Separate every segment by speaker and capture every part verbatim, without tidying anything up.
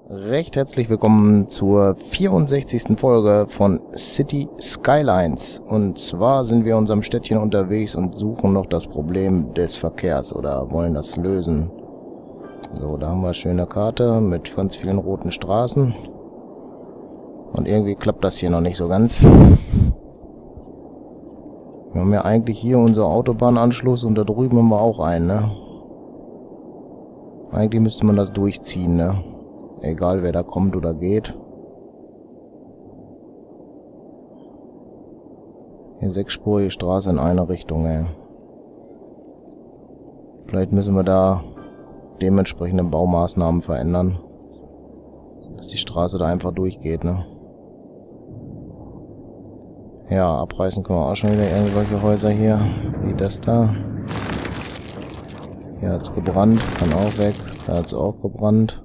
Speaker 1: Recht herzlich willkommen zur vierundsechzigsten Folge von City Skylines. Und zwar sind wir in unserem Städtchen unterwegs und suchen noch das Problem des Verkehrs oder wollen das lösen. So, da haben wir eine schöne Karte mit ganz vielen roten Straßen. Und irgendwie klappt das hier noch nicht so ganz. Wir haben ja eigentlich hier unser Autobahnanschluss und da drüben haben wir auch einen, ne? Eigentlich müsste man das durchziehen, ne? Egal wer da kommt oder geht. Hier sechsspurige Straße in eine Richtung, ey. Vielleicht müssen wir da dementsprechende Baumaßnahmen verändern. Dass die Straße da einfach durchgeht, ne? Ja, abreißen können wir auch schon wieder irgendwelche Häuser hier. Wie das da. Hier hat's gebrannt, kann auch weg. Da hat's auch gebrannt.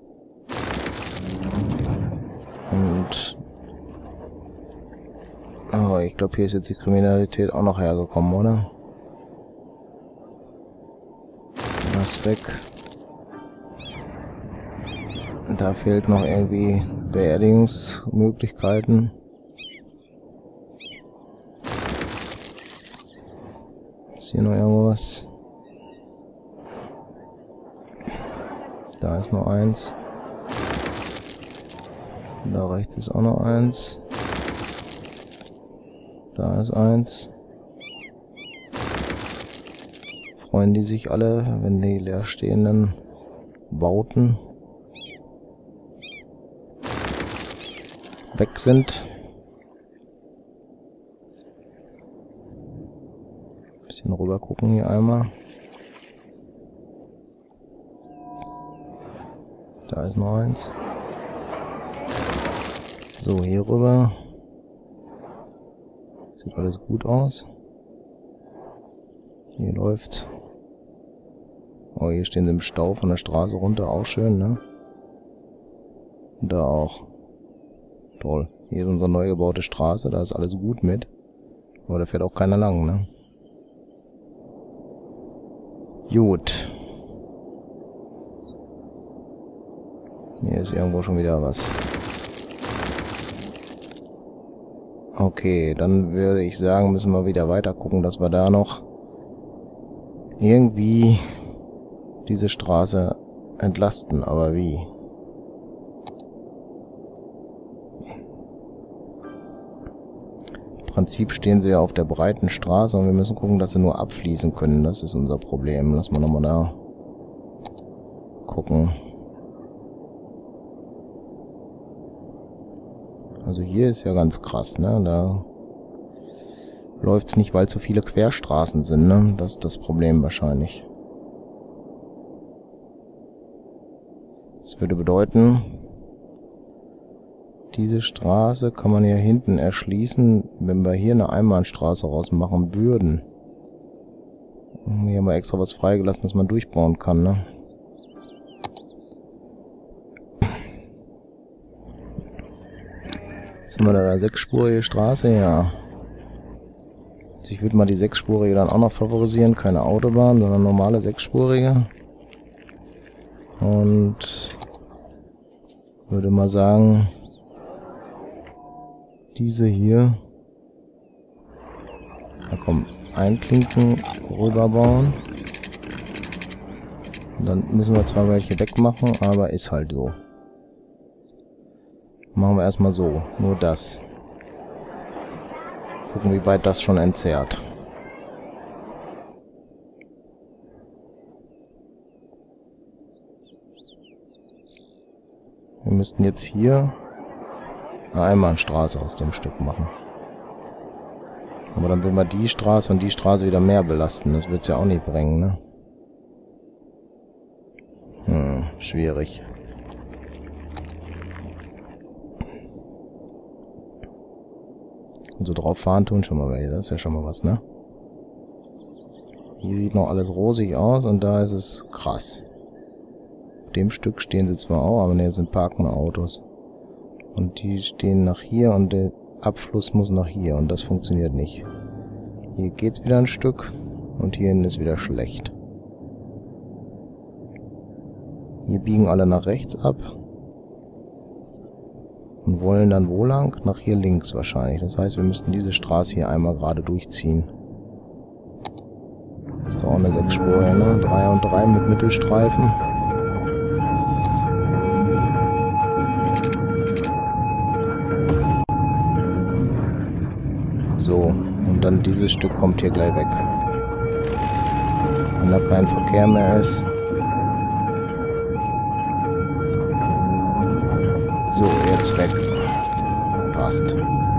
Speaker 1: Und oh, ich glaube, hier ist jetzt die Kriminalität auch noch hergekommen, oder? Das weg. Da fehlt noch irgendwie Beerdigungsmöglichkeiten. Ist hier noch irgendwas? Da ist noch eins. Da rechts ist auch noch eins. Da ist eins. Freuen die sich alle, wenn die leerstehenden Bauten weg sind. Bisschen rüber gucken hier einmal. Da ist noch eins. So, hier rüber. Sieht alles gut aus. Hier läuft's. Oh, hier stehen sie im Stau von der Straße runter. Auch schön, ne? Und da auch. Toll. Hier ist unsere neu gebaute Straße. Da ist alles gut mit. Aber da fährt auch keiner lang, ne? Gut. Hier ist irgendwo schon wieder was. Okay, dann würde ich sagen, müssen wir wieder weiter gucken, dass wir da noch irgendwie diese Straße entlasten. Aber wie? Im Prinzip stehen sie ja auf der breiten Straße und wir müssen gucken, dass sie nur abfließen können. Das ist unser Problem. Lass mal nochmal da gucken. Also hier ist ja ganz krass, ne? Da läuft's nicht, weil zu viele Querstraßen sind, ne? Das ist das Problem wahrscheinlich. Das würde bedeuten, diese Straße kann man ja hinten erschließen, wenn wir hier eine Einbahnstraße rausmachen würden. Hier haben wir extra was freigelassen, dass man durchbauen kann, ne? Sind wir da eine sechsspurige Straße? Ja. Also ich würde mal die sechsspurige dann auch noch favorisieren. Keine Autobahn, sondern normale sechsspurige. Und würde mal sagen, diese hier. Da kommt einklinken, rüberbauen. Und dann müssen wir zwar welche wegmachen, aber ist halt so. Machen wir erstmal so, nur das. Gucken, wie weit das schon entzerrt. Wir müssten jetzt hier eine Einbahnstraße aus dem Stück machen. Aber dann würden wir die Straße und die Straße wieder mehr belasten. Das wird es ja auch nicht bringen, ne? Hm, schwierig. Und so drauf fahren tun schon mal welche. Das ist ja schon mal was, ne? Hier sieht noch alles rosig aus und da ist es krass. Auf dem Stück stehen sie zwar auch, aber ne, sind parkende Autos. Und die stehen nach hier und der Abfluss muss nach hier und das funktioniert nicht. Hier geht's wieder ein Stück und hier hinten ist wieder schlecht. Hier biegen alle nach rechts ab. Und wollen dann wo lang? Nach hier links wahrscheinlich. Das heißt, wir müssten diese Straße hier einmal gerade durchziehen. Das ist doch auch eine sechsspurige, ne? drei und drei mit Mittelstreifen. So, und dann dieses Stück kommt hier gleich weg. Wenn da kein Verkehr mehr ist. So, jetzt weg. Passt.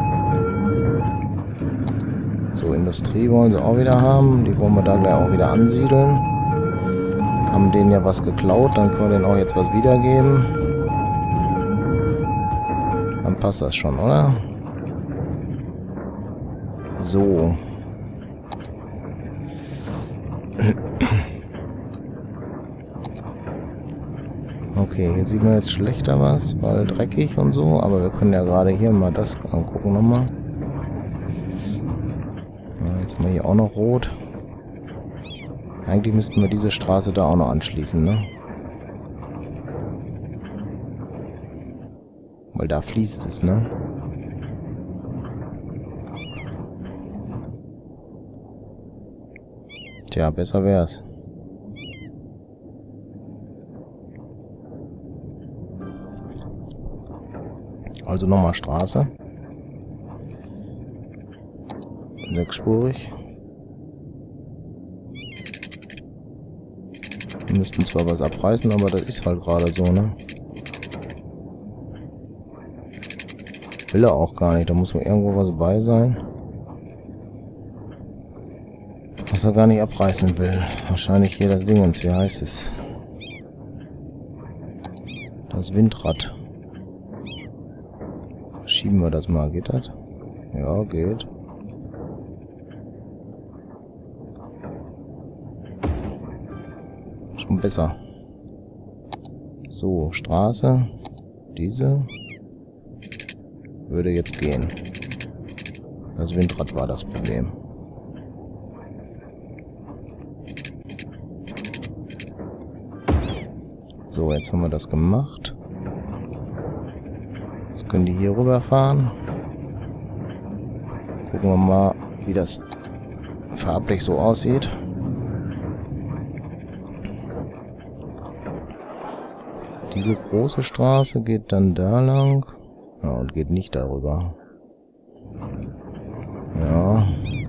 Speaker 1: So, Industrie wollen sie auch wieder haben. Die wollen wir da gleich auch wieder ansiedeln. Haben denen ja was geklaut, dann können wir denen auch jetzt was wiedergeben. Dann passt das schon, oder? So. Okay, hier sieht man jetzt schlechter was, weil dreckig und so, aber wir können ja gerade hier mal das angucken nochmal. Ja, jetzt haben wir hier auch noch rot. Eigentlich müssten wir diese Straße da auch noch anschließen, ne? Weil da fließt es, ne? Tja, besser wär's. Also nochmal Straße. Sechsspurig. Wir müssten zwar was abreißen, aber das ist halt gerade so, ne? Will er auch gar nicht, da muss wohl irgendwo was bei sein. Was er gar nicht abreißen will. Wahrscheinlich hier das Dingens, wie heißt es? Das Windrad. Schieben wir das mal, geht das? Ja, geht. Schon besser. So, Straße. Diese. Würde jetzt gehen. Das Windrad war das Problem. So, jetzt haben wir das gemacht. Jetzt können die hier rüberfahren. Gucken wir mal, wie das farblich so aussieht. Diese große Straße geht dann da lang. Ja, und geht nicht darüber. Ja.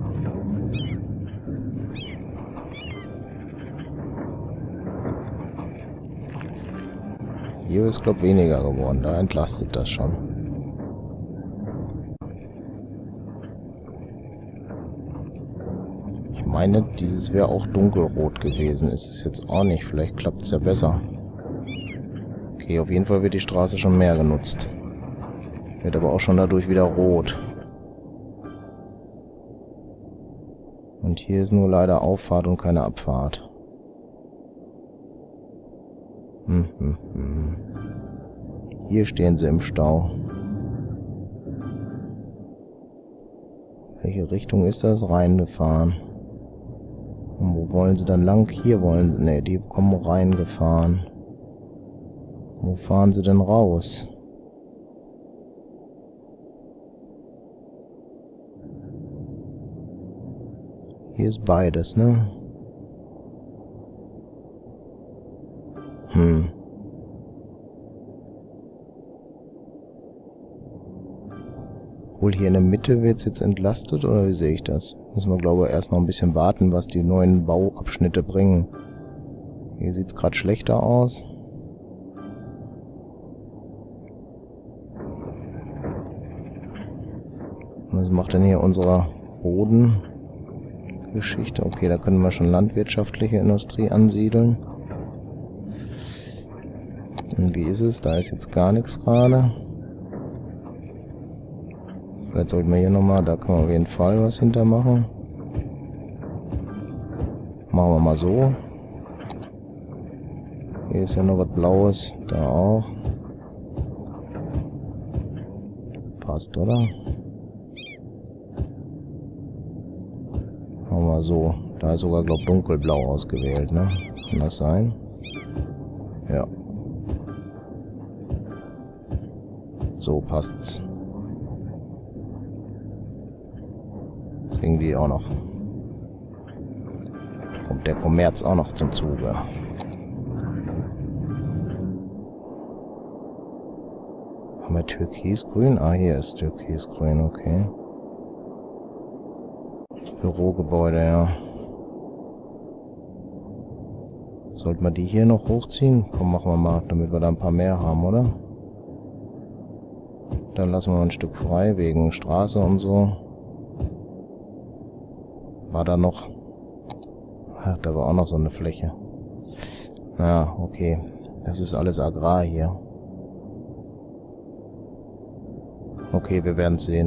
Speaker 1: Hier ist, glaube ich, weniger geworden. Da entlastet das schon. Ich meine, dieses wäre auch dunkelrot gewesen. Ist es jetzt auch nicht. Vielleicht klappt es ja besser. Okay, auf jeden Fall wird die Straße schon mehr genutzt. Wird aber auch schon dadurch wieder rot. Und hier ist nur leider Auffahrt und keine Abfahrt. Hm, hm, hm. Hier stehen sie im Stau. Welche Richtung ist das? Reingefahren. Und wo wollen sie dann lang? Hier wollen sie... Ne, die kommen reingefahren. Wo fahren sie denn raus? Hier ist beides, ne? Hm. Wohl hier in der Mitte wird es jetzt entlastet, oder wie sehe ich das? Müssen wir, glaube ich, erst noch ein bisschen warten, was die neuen Bauabschnitte bringen. Hier sieht es gerade schlechter aus. Was macht denn hier unsere Bodengeschichte? Okay, da können wir schon landwirtschaftliche Industrie ansiedeln. Und wie ist es? Da ist jetzt gar nichts gerade. Vielleicht sollten wir hier nochmal, da kann man auf jeden Fall was hintermachen. Machen wir mal so. Hier ist ja noch was Blaues, da auch. Passt, oder? Machen wir mal so. Da ist sogar, glaube ich, dunkelblau ausgewählt, ne? Kann das sein? Ja. So passt's. Kriegen die auch noch. Kommt der Kommerz auch noch zum Zuge. Haben wir Türkisgrün? Ah, hier ist Türkisgrün, okay. Bürogebäude, ja. Sollten wir die hier noch hochziehen? Komm, machen wir mal, damit wir da ein paar mehr haben, oder? Dann lassen wir ein Stück frei, wegen Straße und so. War da noch... Ach, da war auch noch so eine Fläche. Na, okay. Das ist alles Agrar hier. Okay, wir werden sehen.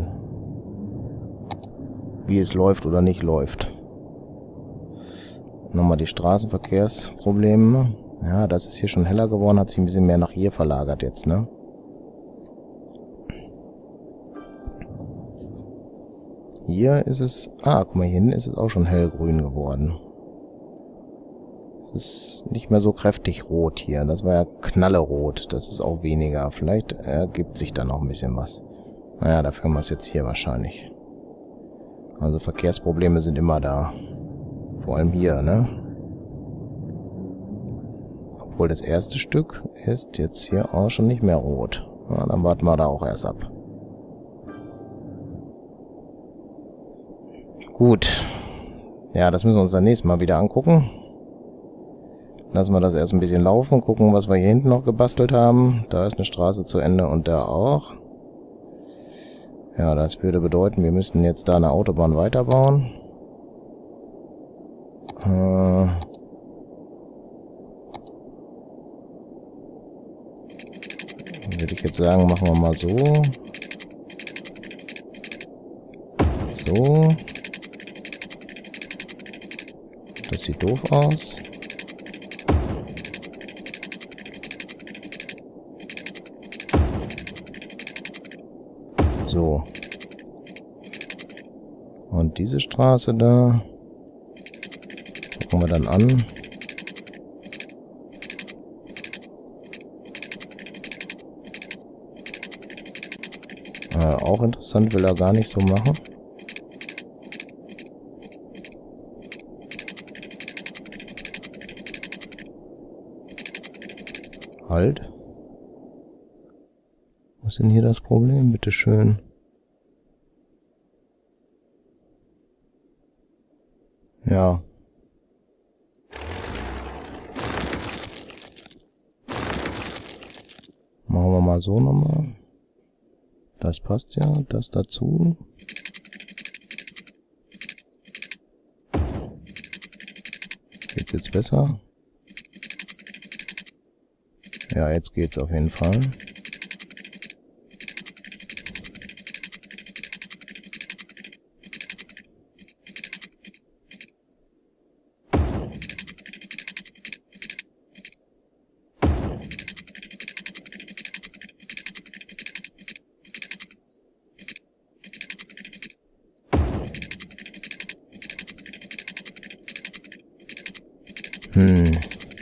Speaker 1: Wie es läuft oder nicht läuft. Nochmal die Straßenverkehrsprobleme. Ja, das ist hier schon heller geworden, hat sich ein bisschen mehr nach hier verlagert jetzt, ne? Hier ist es... Ah, guck mal, hier hinten ist es auch schon hellgrün geworden. Es ist nicht mehr so kräftig rot hier. Das war ja knallerot. Das ist auch weniger. Vielleicht ergibt sich da noch ein bisschen was. Naja, dafür haben wir es jetzt hier wahrscheinlich. Also Verkehrsprobleme sind immer da. Vor allem hier, ne? Obwohl das erste Stück ist jetzt hier auch schon nicht mehr rot. Na, dann warten wir da auch erst ab. Gut. Ja, das müssen wir uns dann nächstes Mal wieder angucken. Lassen wir das erst ein bisschen laufen, gucken, was wir hier hinten noch gebastelt haben. Da ist eine Straße zu Ende und da auch. Ja, das würde bedeuten, wir müssten jetzt da eine Autobahn weiterbauen. Äh würde ich jetzt sagen, machen wir mal so. So. Das sieht doof aus. So. Und diese Straße da gucken wir dann an. Äh, auch interessant, will er gar nicht so machen. Halt. Was ist denn hier das Problem? Bitteschön. Ja. Machen wir mal so nochmal. Das passt ja. Das dazu. Geht's jetzt besser? Ja, jetzt geht's auf jeden Fall. Hm.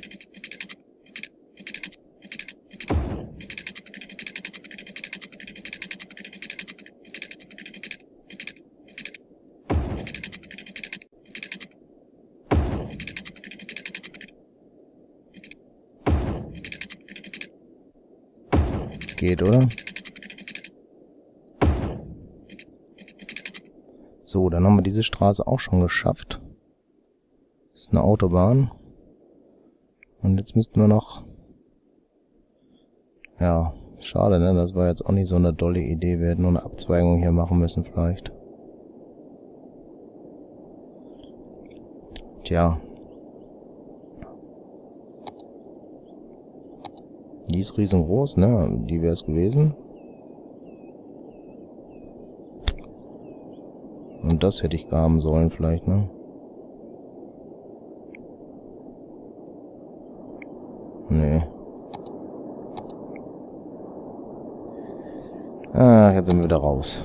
Speaker 1: Geht, oder? So, dann haben wir diese Straße auch schon geschafft. Das ist eine Autobahn. Und jetzt müssten wir noch... Ja, schade, ne? Das war jetzt auch nicht so eine dolle Idee. Wir hätten nur eine Abzweigung hier machen müssen vielleicht. Tja. Die ist riesengroß, ne? Die wäre es gewesen. Und das hätte ich haben sollen vielleicht, ne? Nee. Ah, jetzt sind wir wieder raus.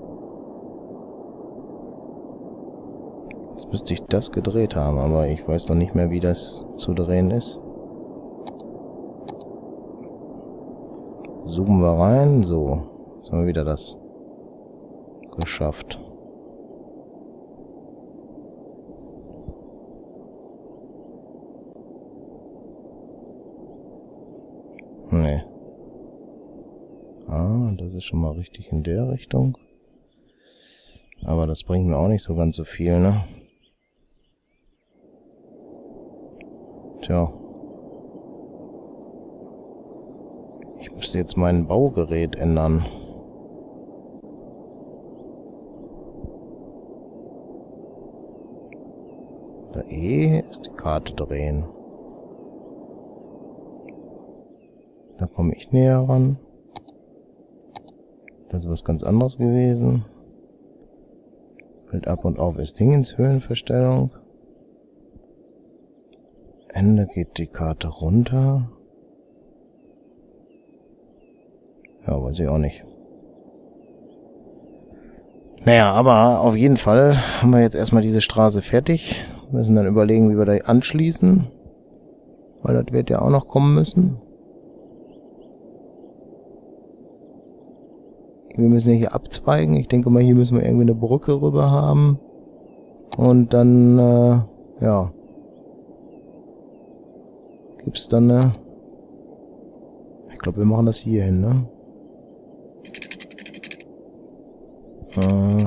Speaker 1: Jetzt müsste ich das gedreht haben, aber ich weiß noch nicht mehr, wie das zu drehen ist. Zoomen wir rein, so. Jetzt haben wir wieder das geschafft. Nee. Ah, das ist schon mal richtig in der Richtung. Aber das bringt mir auch nicht so ganz so viel, ne? Tja. Ich müsste jetzt mein Baugerät ändern. Da E ist die Karte drehen. Da komme ich näher ran. Das ist was ganz anderes gewesen. Bild ab und auf ist Dingens Höhenverstellung. Ende geht die Karte runter. Ja, weiß ich auch nicht. Naja, aber auf jeden Fall haben wir jetzt erstmal diese Straße fertig. Wir müssen dann überlegen, wie wir da anschließen. Weil das wird ja auch noch kommen müssen. Wir müssen ja hier abzweigen. Ich denke mal, hier müssen wir irgendwie eine Brücke rüber haben. Und dann, äh, ja. Gibt's dann eine... Ich glaube, wir machen das hier hin, ne? Äh...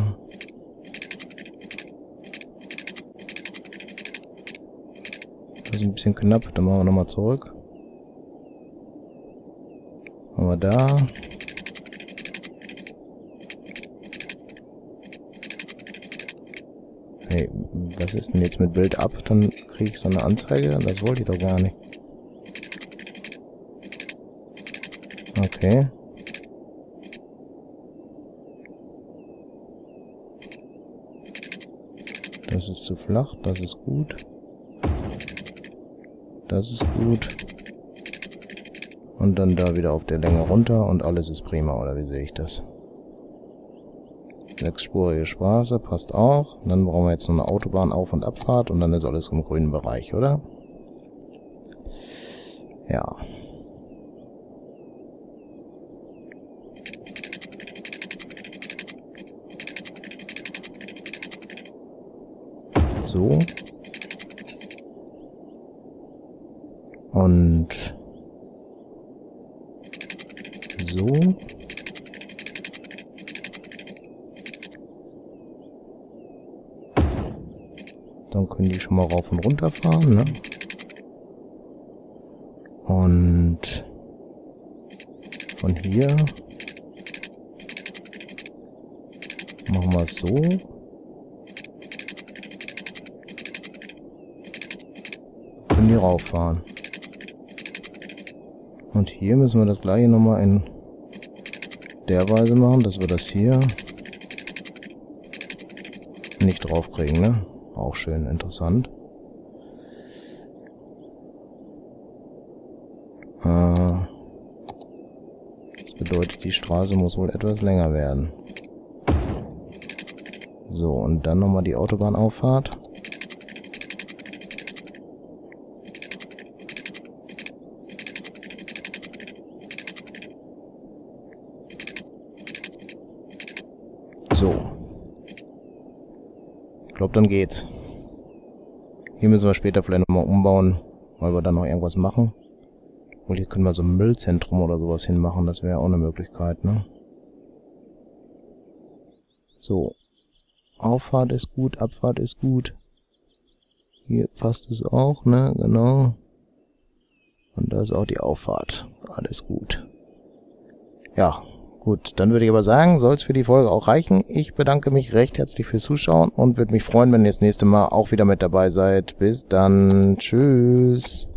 Speaker 1: Das ist ein bisschen knapp. Dann machen wir nochmal zurück. Machen wir da... Hey, was ist denn jetzt mit Bild ab? Dann kriege ich so eine Anzeige. Das wollte ich doch gar nicht. Okay. Das ist zu flach. Das ist gut. Das ist gut. Und dann da wieder auf der Länge runter und alles ist prima. Oder wie sehe ich das? Sechsspurige Straße, passt auch. Und dann brauchen wir jetzt noch eine Autobahn, Auf- und Abfahrt und dann ist alles im grünen Bereich, oder? Ja. So. Und so. Dann können die schon mal rauf und runter fahren, ne? Und von hier machen wir es so. Können die rauffahren. Und hier müssen wir das gleiche nochmal in der Weise machen, dass wir das hier nicht draufkriegen, ne? Auch schön interessant. Äh, das bedeutet, die Straße muss wohl etwas länger werden. So, und dann nochmal die Autobahnauffahrt. So. Ich glaube, dann geht's. Hier müssen wir später vielleicht nochmal umbauen, weil wir dann noch irgendwas machen. Und hier können wir so ein Müllzentrum oder sowas hinmachen, das wäre auch eine Möglichkeit, ne? So. Auffahrt ist gut, Abfahrt ist gut. Hier passt es auch, ne? Genau. Und da ist auch die Auffahrt. Alles gut. Ja. Gut, dann würde ich aber sagen, soll es für die Folge auch reichen. Ich bedanke mich recht herzlich fürs Zuschauen und würde mich freuen, wenn ihr das nächste Mal auch wieder mit dabei seid. Bis dann. Tschüss.